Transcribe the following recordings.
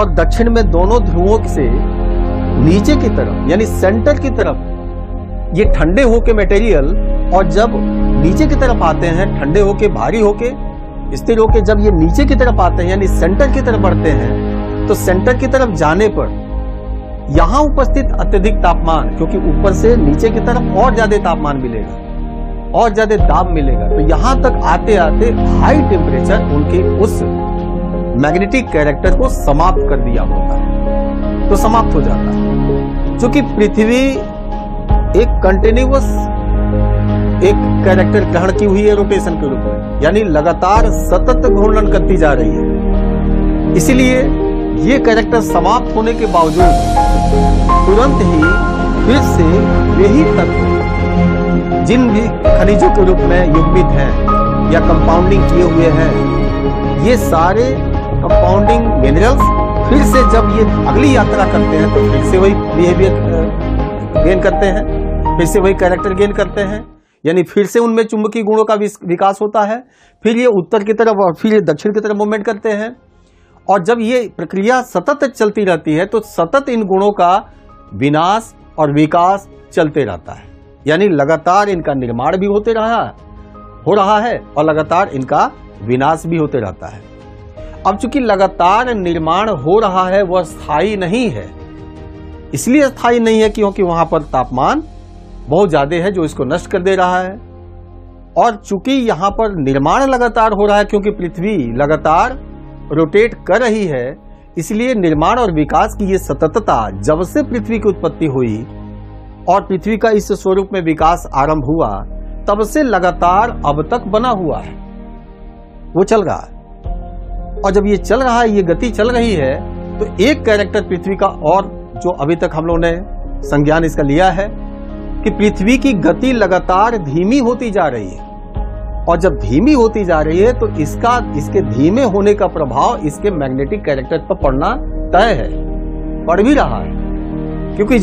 और दक्षिण में दोनों ध्रुवों से नीचे की तरफ यानी सेंटर की तरफ ये ठंडे होके मटेरियल, और जब नीचे की तरफ आते हैं ठंडे होके, भारी होके, स्थिर होके, जब ये नीचे की तरफ आते हैं यानी सेंटर की तरफ बढ़ते हैं, तो सेंटर की तरफ जाने पर यहां उपस्थित अत्यधिक तापमान, क्योंकि ऊपर से नीचे की तरफ और ज्यादा तापमान मिलेगा और ज्यादा दाब मिलेगा, तो यहां तक आते आते हाई टेम्परेचर उनके उस मैग्नेटिक कैरेक्टर को समाप्त कर दिया होता है, तो समाप्त हो जाता है। चूंकि पृथ्वी एक कंटिन्यूअस एक कैरेक्टर ग्रहण की हुई है रोटेशन के रूप में, यानी लगातार सतत घूर्णन करती जा रही है, इसलिए ये कैरेक्टर समाप्त होने के बावजूद तुरंत ही फिर से वही तत्व जिन भी खनिजों के रूप में युग्मित हैं या कंपाउंडिंग किए हुए हैं, ये सारे कंपाउंडिंग मिनरल्स फिर से जब ये अगली यात्रा करते हैं तो फिर से वही बिहेवियर गेन करते हैं, फिर से वही कैरेक्टर गेन करते हैं, यानी फिर से उनमें चुंबकीय गुणों का विकास होता है, फिर ये उत्तर की तरफ और फिर ये दक्षिण की तरफ मूवमेंट करते हैं। और जब ये प्रक्रिया सतत चलती रहती है तो सतत इन गुणों का विनाश और विकास चलते रहता है, यानी लगातार इनका निर्माण भी हो रहा है और लगातार इनका विनाश भी होते रहता है। अब चूंकि लगातार निर्माण हो रहा है वह स्थायी नहीं है, इसलिए स्थायी नहीं है क्योंकि वहां पर तापमान बहुत ज्यादा है जो इसको नष्ट कर दे रहा है, और चूंकि यहां पर निर्माण लगातार हो रहा है क्योंकि पृथ्वी लगातार रोटेट कर रही है, इसलिए निर्माण और विकास की ये सततता जब से पृथ्वी की उत्पत्ति हुई और पृथ्वी का इस स्वरूप में विकास आरंभ हुआ तब से लगातार अब तक बना हुआ है, वो चल रहा है। और जब ये चल रहा है, ये गति चल रही है, तो एक कैरेक्टर पृथ्वी का और जो अभी तक हम लोगों ने संज्ञान इसका लिया है कि पृथ्वी की गति लगातार धीमी होती जा रही है, और जब धीमी होती जा रही है तो इसके धीमे होने का प्रभाव इसके मैग्नेटिक कैरेक्टर पर पड़ना तय है, पड़ भी रहा है, क्योंकि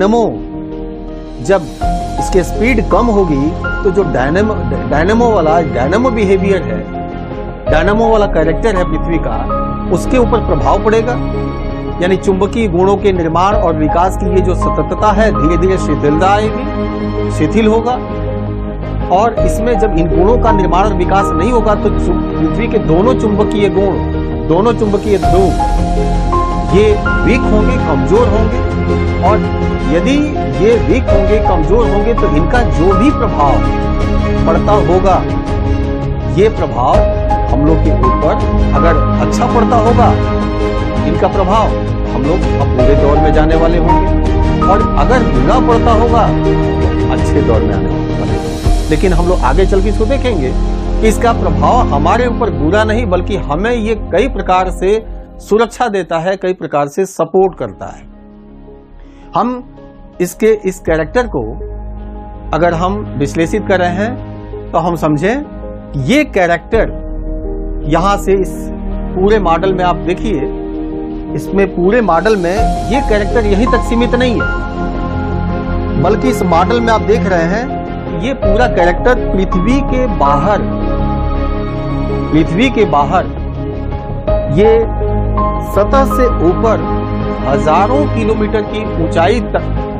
जब इसकी स्पीड कम होगी तो जो डायनेमो बिहेवियर है, डायनेमो वाला कैरेक्टर है पृथ्वी का, उसके ऊपर प्रभाव पड़ेगा, यानी चुंबकीय गुणों के निर्माण और विकास की ये जो सततता है धीरे धीरे शिथिलता आएगी, शिथिल होगा, और इसमें जब इन गुणों का निर्माण और विकास नहीं होगा तो पृथ्वी के दोनों चुंबकीय गुण, दोनों चुंबकीय ध्रुव ये वीक होंगे, कमजोर होंगे, और यदि ये वीक होंगे, कमजोर होंगे तो इनका जो भी प्रभाव पड़ता होगा, ये प्रभाव हम लोग के ऊपर अगर अच्छा पड़ता होगा, इनका प्रभाव हम लोग अब बुरे दौर में जाने वाले होंगे, और अगर बुरा पड़ता होगा तो अच्छे दौर में आने वाले होंगे। लेकिन हम लोग आगे चल के इसको देखेंगे कि इसका प्रभाव हमारे ऊपर बुरा नहीं बल्कि हमें ये कई प्रकार से सुरक्षा देता है, कई प्रकार से सपोर्ट करता है। हम इस कैरेक्टर को अगर हम विश्लेषित कर रहे हैं तो हम समझें ये कैरेक्टर यहां से इस पूरे मॉडल में आप देखिए, इसमें पूरे मॉडल में ये कैरेक्टर यहीं तक सीमित नहीं है, बल्कि इस मॉडल में आप देख रहे हैं ये पूरा कैरेक्टर पृथ्वी के बाहर ये सतह से ऊपर हजारों किलोमीटर की ऊंचाई तक